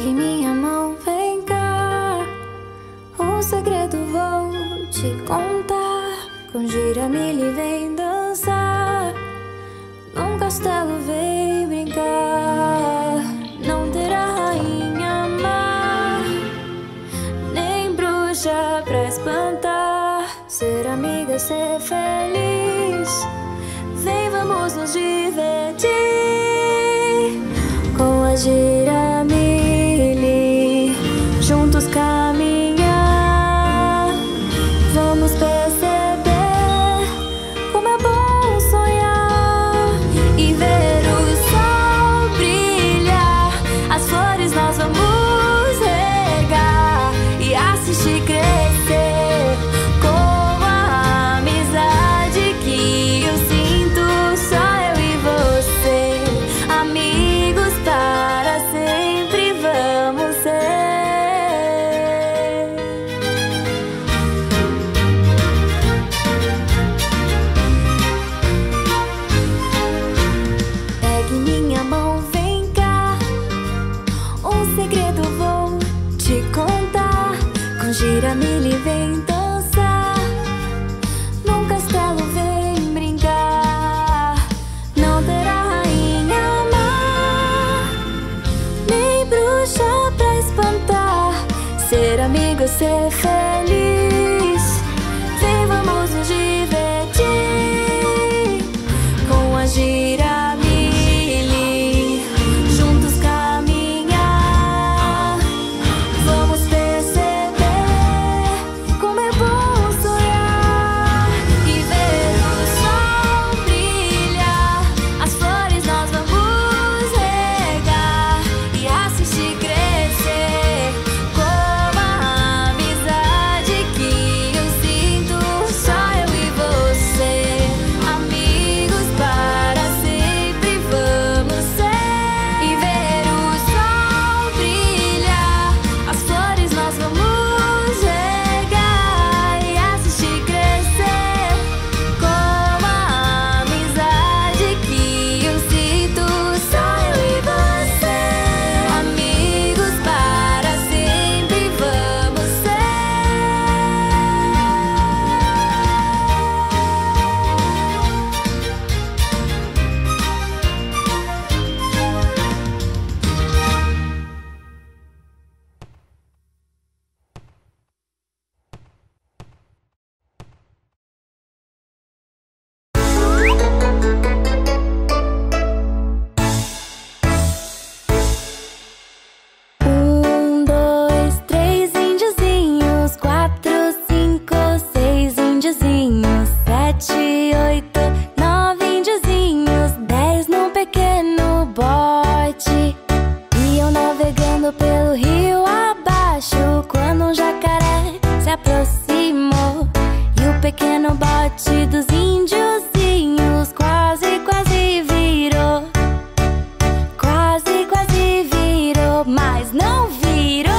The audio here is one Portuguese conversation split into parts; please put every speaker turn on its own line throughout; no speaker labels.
Pegue minha mão, vem cá. Um segredo vou te contar. Com Giramille vem dançar. Num castelo vem brincar. Não terá rainha má, nem bruxa pra espantar. Ser amiga, ser feliz. Vem, vamos nos divertir com a Giramille. Juntos caminhar. Vamos perceber como é bom sonhar e ver o sol brilhar. As flores nós vamos regar e assistir crescer com a amizade que eu sinto. Só eu e você, amigos para sempre vamos ser. Pegue minha mão, vem cá. Um segredo vou te contar. Com Giramille vem dançar. Num castelo vem brincar. Não terá rainha má, nem bruxa pra espantar. Ser amigo, ser feliz. Vem, vamos nos divertir com a Giramille. Juntos caminhar. Vamos perceber como é bom sonhar e ver o sol brilhar. As flores nós vamos regar e assistir crescer com a amizade que eu sinto. Só eu e você, amigos para sempre vamos ser. E ver o sol brilhar. As flores nós vamos regar e assistir crescer com a amizade que eu sinto. Só eu e você, amigos para sempre vamos dois, três indiozinhos, 4, 5, 6 indiozinhos, 7, 8, 9 indiozinhos, 10 num pequeno bote. Iam navegando pelo rio abaixo quando um jacaré se aproximou. E o pequeno bote dos indiozinhos quase, quase virou. Quase, quase virou, mas não virou.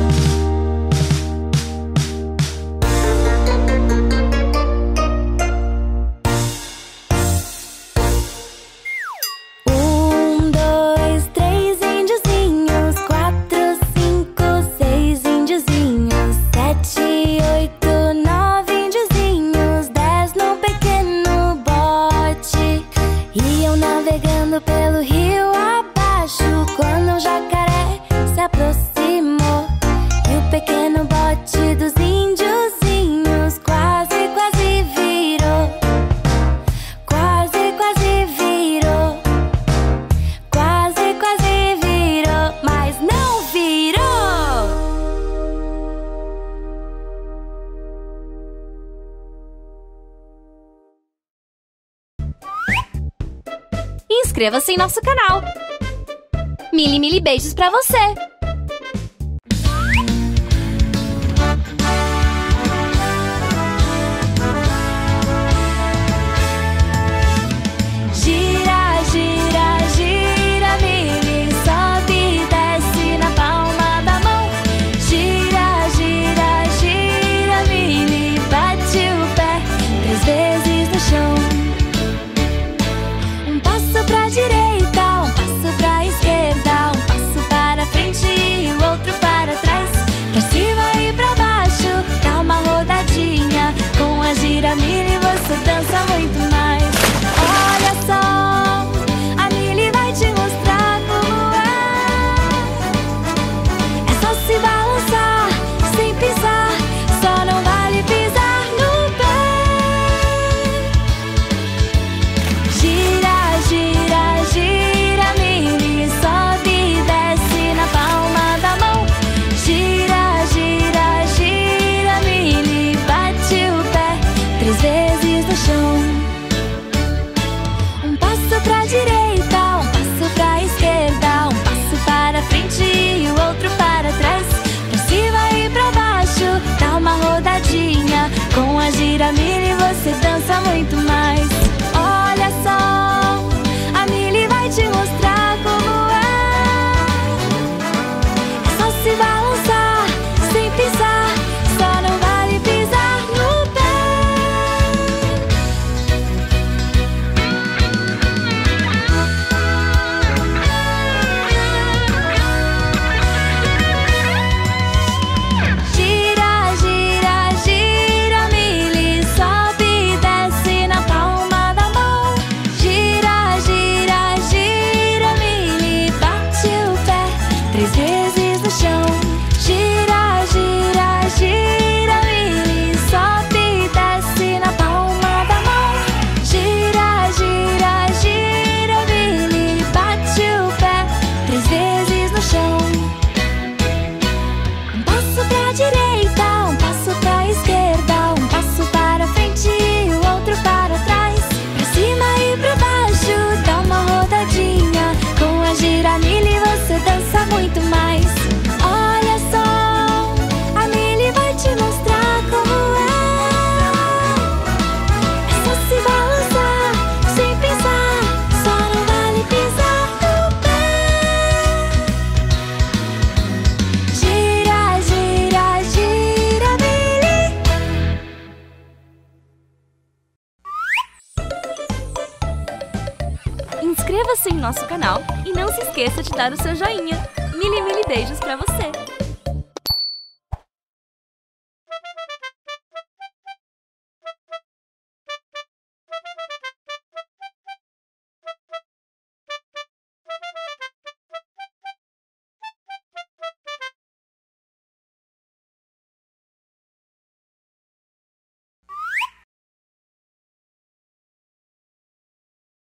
Dois, três indiozinhos, 4, 5, 6 indiozinhos, 7, 8, 9 indiozinhos, 10 num pequeno bote. Iam navegando pelo rio abaixo quando um jacaré se aproximou. E o pequeno bote dos indiozinhos quase, quase virou. Quase, quase virou. Quase, quase virou, mas não virou.
Inscreva-se em nosso canal. Mili beijos pra você.
Gira, gira, Giramille, sobe e desce na palma da mão. Gira, gira, Giramille, bate o pé 3 vezes no chão. Um passo pra direita, um passo pra esquerda, um passo para frente vezes no chão. Um passo pra direita, um passo pra esquerda, um passo para frente e o outro para trás. Pra cima e pra baixo, dá uma rodadinha. Com a Giramille você dança muito mais. Olha só, a Millie vai te mostrar como é. É só se balançar, sem pisar, só não vale pisar no pé. Gira, gira, Giramille, sobe e desce na palma da mão. Gira, gira, Giramille, bate o pé 3 vezes no chão. Gira, gira, Giramille, sobe e desce na palma da mão. Gira, gira, Giramille, bate o pé 3 vezes no chão. Um passo pra direita, um passo pra esquerda, um passo para frente e o outro para trás. Pra cima e pra baixo, dá uma rodadinha. Com a Giramille você dança muito mais. Olha só, a Millie vai te mostrar como é. É só se balançar, sem pensar, só não vale pisar no pé. Gira, gira, Giramille.
Inscreva-se em nosso canal e não se esqueça de dar o seu joinha. Mili beijos pra você!